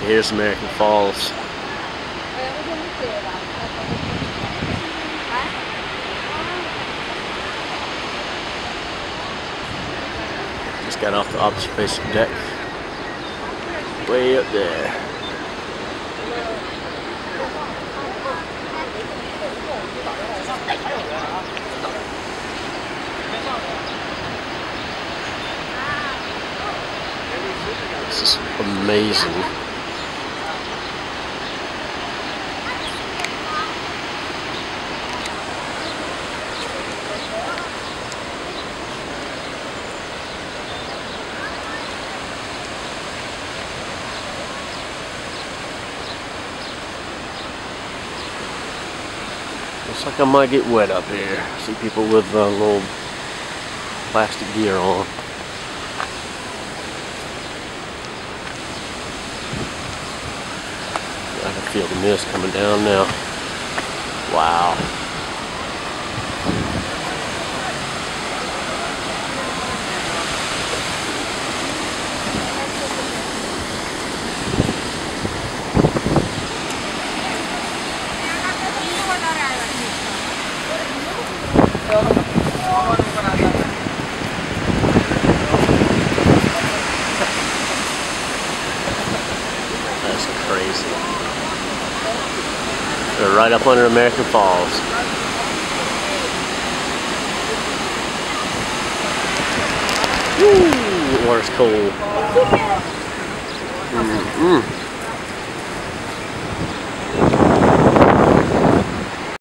Here's American Falls. Just got off the observation deck. Way up there. This is amazing. Looks like I might get wet up here. I see people with little plastic gear on. I can feel the mist coming down now. Wow. That's crazy. We're right up under American Falls. Woo! The water's cold.